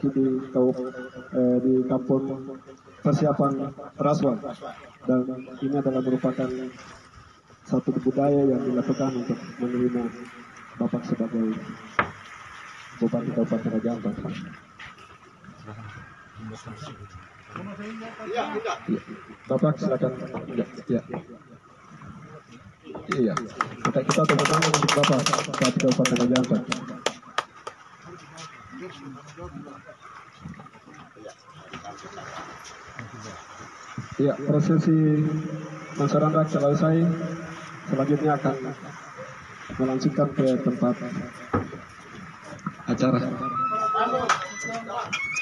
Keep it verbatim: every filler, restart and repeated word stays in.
kaki di kau eh, di kampung persiapan Raswan, dan ini adalah merupakan satu budaya yang dilakukan untuk menerima Bapak sebagai Bupati Kabupaten Raja Ampat. Ya, Bapak silakan. Ya, ya. Iya, maka kita tepuk tangan untuk Bapak Bupati Kabupaten Raja Ampat. Ya, prosesi masyarakat selesai. Selanjutnya akan melangsungkan ke tempat acara.